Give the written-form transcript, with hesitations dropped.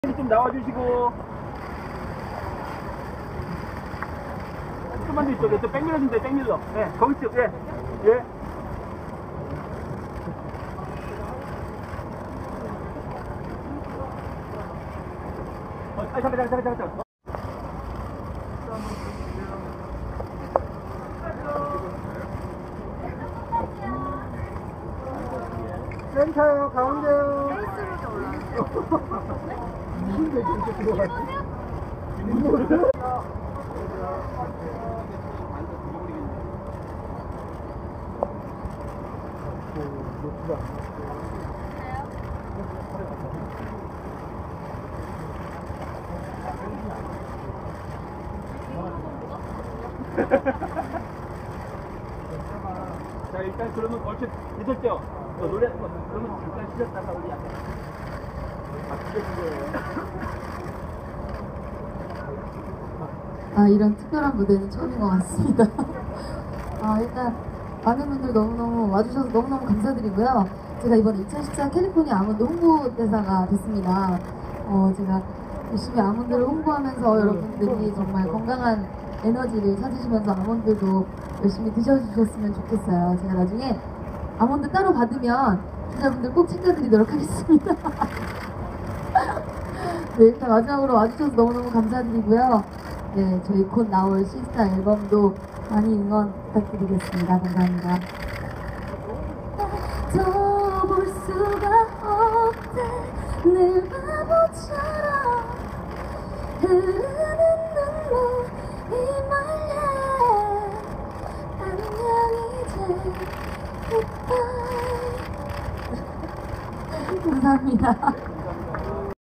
좀 나와주시고. 조금만 더 이쪽에 또 백밀러 좀 돼, 백밀러. 네, 거기 쪽, 예. 예. 잠깐. 센터요, 가운데요. 무슨 데 진짜 들어갔지? 자, 일단 그러면 얼추 있었죠? 노래 그러면 잠깐 쉬셨다가 우리 약간 이런 특별한 무대는 처음인 것 같습니다. 일단 많은 분들 너무너무 와주셔서 너무너무 감사드리고요. 제가 이번 2014 캘리포니아 아몬드 홍보대사가 됐습니다. 제가 열심히 아몬드를 홍보하면서 여러분들이 정말 건강한 에너지를 찾으시면서 아몬드도 열심히 드셔주셨으면 좋겠어요. 제가 나중에 아몬드 따로 받으면 기자분들 꼭 챙겨드리도록 하겠습니다. 네, 일단 마지막으로 와주셔서 너무너무 감사드리고요. 네, 저희 곧 나올 시스타 앨범도 많이 응원 부탁드리겠습니다. 감사합니다. 더 볼 수가 없대 늘 바보처럼 흐르는 눈물이 말려 안녕 이제 goodbye 감사합니다.